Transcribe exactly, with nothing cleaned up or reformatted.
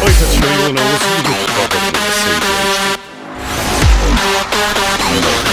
たちのようなお仕事ばかりが成功して